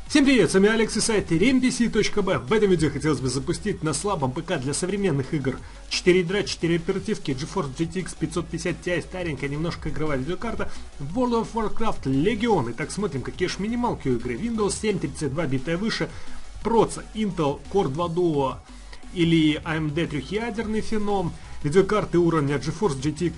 Всем привет, с вами Алекс и сайт RMPC.B. В этом видео хотелось бы запустить на слабом ПК для современных игр 4 ядра, 4 оперативки, GeForce GTX 550 Ti, старенькая, немножко игровая видеокарта, World of Warcraft Legion. Итак, смотрим, какие же минималки у игры. Windows 7, 32 бита и выше, проца Intel Core 2 Duo или AMD трехъядерный Phenom, видеокарты уровня GeForce GTX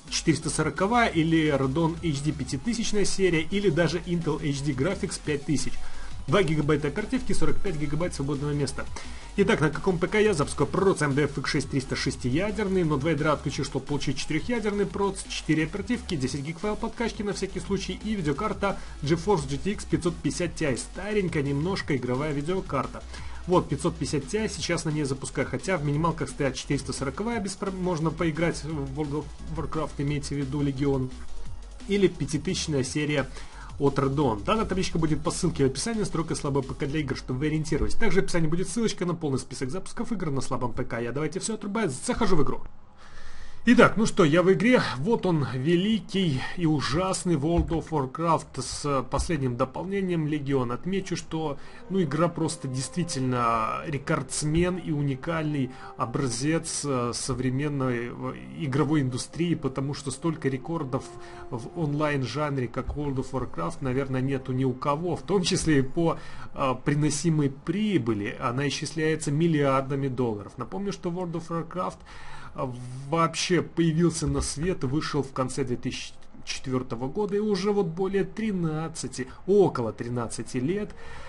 440 или Radeon HD 5000 серия или даже Intel HD Graphics 5000. 2 гигабайта оперативки, 45 гигабайт свободного места. Итак, на каком ПК я запускаю проц AMD FX 306 ядерный, но 2 ядра отключил, чтобы получить 4-ядерный проц, 4 оперативки, 10 гиг файл подкачки на всякий случай и видеокарта GeForce GTX 550 Ti, старенькая немножко игровая видеокарта. Вот 550 Ti, сейчас на ней запускаю, хотя в минималках стоят 440, можно поиграть в World of Warcraft, имейте в виду Legion, или 5000 серия от Radeon. Данная табличка будет по ссылке в описании, настройка слабого ПК для игр, чтобы вы ориентировались. Также в описании будет ссылочка на полный список запусков игр на слабом ПК. Я давайте все отрубаю, захожу в игру. Итак, ну что, я в игре. Вот он, великий и ужасный World of Warcraft с последним дополнением Legion. Отмечу, что игра просто действительно рекордсмен и уникальный образец современной игровой индустрии, потому что столько рекордов в онлайн-жанре, как World of Warcraft, наверное, нету ни у кого, в том числе и по приносимой прибыли. Она исчисляется миллиардами долларов. Напомню, что World of Warcraft вообще появился на свет, вышел в конце 2004 года и уже вот более 13, около 13 лет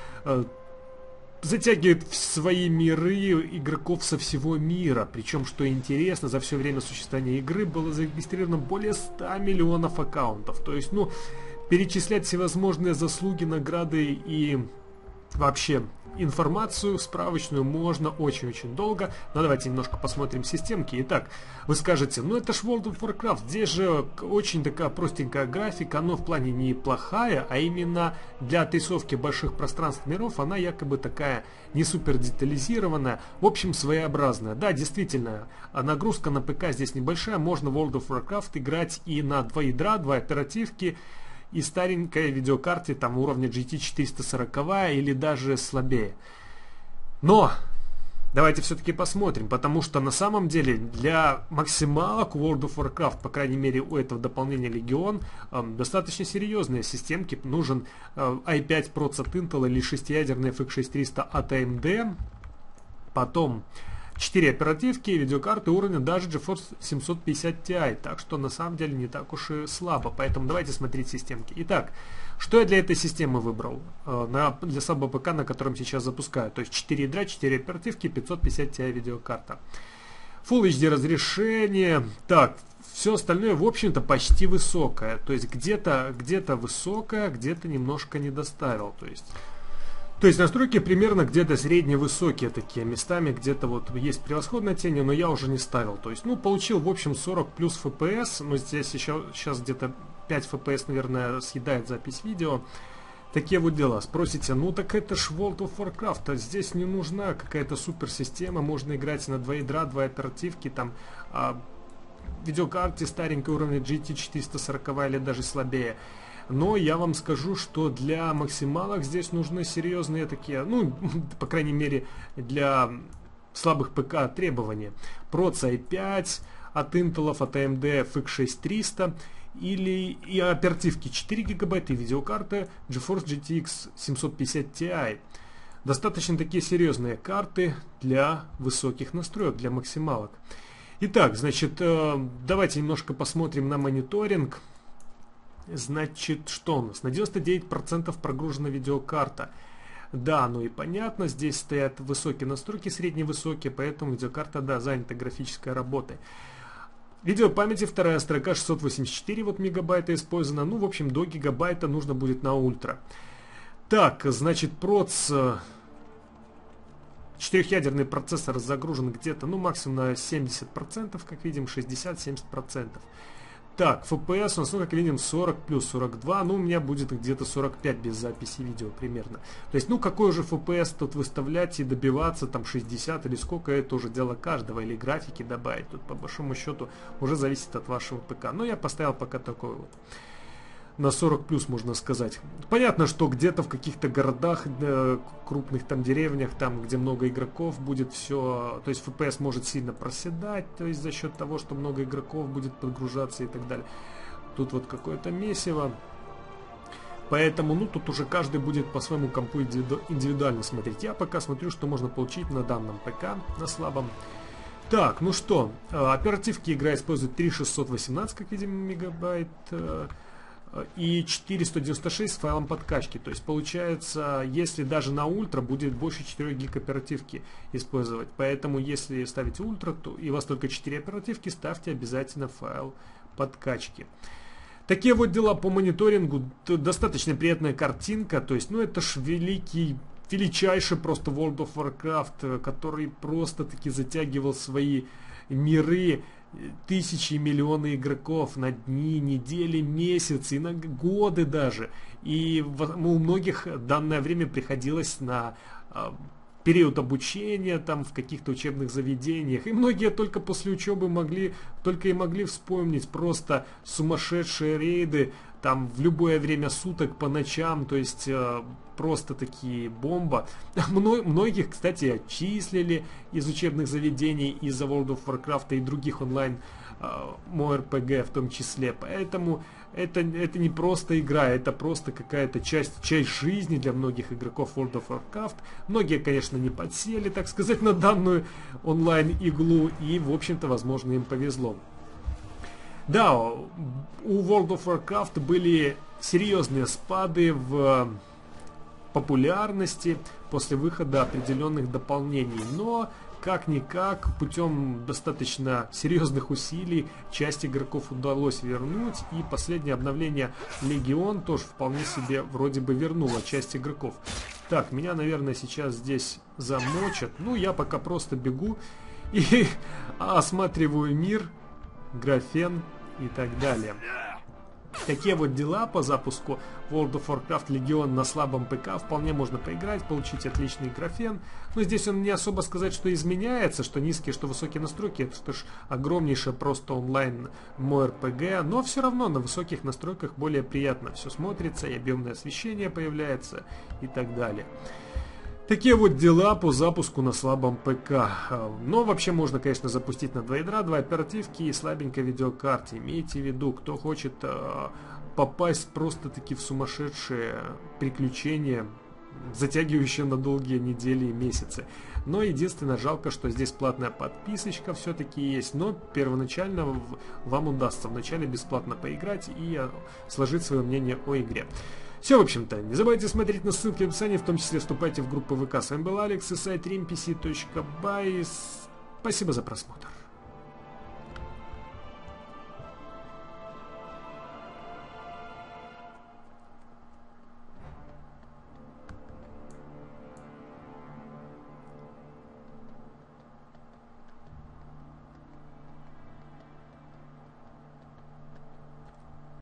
затягивает в свои миры игроков со всего мира. Причем, что интересно, за все время существования игры было зарегистрировано более 100 миллионов аккаунтов. То есть, перечислять всевозможные заслуги, награды и вообще информацию справочную можно очень-очень долго, но давайте немножко посмотрим системки. Итак, вы скажете, это ж World of Warcraft, здесь же очень такая простенькая графика, она в плане неплохая, а именно для отрисовки больших пространств миров она якобы такая не супер детализированная, в общем своеобразная. Да, действительно, нагрузка на ПК здесь небольшая, можно в World of Warcraft играть и на 2 ядра, 2 оперативки, и старенькой видеокарте там уровня GT 440 или даже слабее. Но давайте все-таки посмотрим, потому что на самом деле для максималок World of Warcraft, по крайней мере у этого дополнения Legion, достаточно серьезные системки. Нужен i5 Proc от Intel или 6-ядерный FX 6300 от AMD. Потом 4 оперативки и видеокарты уровня даже GeForce 750 Ti. Так что на самом деле не так уж и слабо. Поэтому давайте смотреть системки. Итак, что я для этой системы выбрал? Для слабого ПК, на котором сейчас запускаю. То есть 4 ядра, 4 оперативки, 550 Ti видеокарта. Full HD разрешение. Так, все остальное в общем-то почти высокое. То есть где-то высокое, где-то немножко не доставил. То есть настройки примерно где-то средне-высокие такие, местами где-то вот есть превосходное тени, но я уже не ставил. То есть, получил в общем 40 плюс FPS, но здесь еще сейчас где-то 5 FPS, наверное, съедает запись видео. Такие вот дела. Спросите, так это ж World of Warcraft, а здесь не нужна какая-то суперсистема, можно играть на 2 ядра, 2 оперативки, там, видеокарте старенькой уровня GT 440 или даже слабее. Но я вам скажу, что для максималок здесь нужны серьезные такие, по крайней мере, для слабых ПК требования. Proc i5 от Intel, от AMD FX 6300 и оперативки 4 гигабайта и видеокарта GeForce GTX 750 Ti. Достаточно такие серьезные карты для высоких настроек, для максималок. Итак, значит, давайте немножко посмотрим на мониторинг. Значит, что у нас? На 99% прогружена видеокарта. Да, и понятно, здесь стоят высокие настройки, средневысокие, поэтому видеокарта, да, занята графической работой. Видеопамяти вторая строка 684 мегабайта использована. В общем, до гигабайта нужно будет на ультра. Так, значит, проц... 4-ядерный процессор загружен где-то, максимум на 70%, как видим, 60-70%. Так, FPS у нас, как видим, 40 плюс 42, у меня будет где-то 45 без записи видео примерно. То есть, какой же FPS тут выставлять и добиваться, там 60 или сколько, это уже дело каждого, или графики добавить. Тут по большому счету уже зависит от вашего ПК. Но я поставил пока такой вот. на 40 плюс, можно сказать. Понятно, что где-то в каких-то городах, крупных там деревнях, там, где много игроков, будет все, то есть FPS может сильно проседать, то есть за счет того, что много игроков будет подгружаться и так далее. Тут вот какое-то месиво. Поэтому, ну, тут уже каждый будет по своему компу индивидуально смотреть. Я пока смотрю, что можно получить на данном ПК, на слабом. Так, ну что, оперативки игра использует 3618, как видим, мегабайт, и 4196 с файлом подкачки. То есть получается, если даже на ультра будет больше 4 гиг оперативки использовать. Поэтому если ставите ультра, то и у вас только 4 оперативки, ставьте обязательно файл подкачки. Такие вот дела по мониторингу. Достаточно приятная картинка. То есть, ну это ж величайший просто World of Warcraft, который просто-таки затягивал свои миры, тысячи и миллионы игроков на дни, недели, месяцы, на годы даже. И у многих данное время приходилось на период обучения там в каких-то учебных заведениях. И многие только после учебы могли вспомнить просто сумасшедшие рейды там в любое время суток, по ночам, то есть просто такие бомба. Многих, кстати, отчислили из учебных заведений из-за World of Warcraft и других онлайн MMORPG в том числе. Поэтому это не просто игра, это просто какая-то часть жизни для многих игроков World of Warcraft. Многие, конечно, не подсели, так сказать, на данную онлайн-иглу, и, в общем-то, возможно, им повезло. Да, у World of Warcraft были серьезные спады в популярности после выхода определенных дополнений, но как-никак путем достаточно серьезных усилий часть игроков удалось вернуть, и последнее обновление Legion тоже вполне себе вроде бы вернуло часть игроков. Так, меня, наверное, сейчас здесь замочат, ну я пока просто бегу и осматриваю мир, графен и так далее. Такие вот дела по запуску World of Warcraft Legion на слабом ПК. Вполне можно поиграть, получить отличный графен. Но здесь он не особо сказать, что изменяется, что низкие, что высокие настройки. Это ж огромнейшее просто онлайн MMORPG. Но все равно на высоких настройках более приятно все смотрится, и объемное освещение появляется и так далее. Такие вот дела по запуску на слабом ПК. Но вообще можно, конечно, запустить на 2 ядра, 2 оперативки и слабенькой видеокарте. Имейте в виду, кто хочет попасть просто-таки в сумасшедшие приключения, затягивающие на долгие недели и месяцы. Но единственное, жалко, что здесь платная подписочка все-таки есть. Но первоначально вам удастся вначале бесплатно поиграть и сложить свое мнение о игре. Все, в общем-то, не забывайте смотреть на ссылки в описании, в том числе вступайте в группу ВК. С вами был Алекс и сайт rimpc.by. Спасибо за просмотр.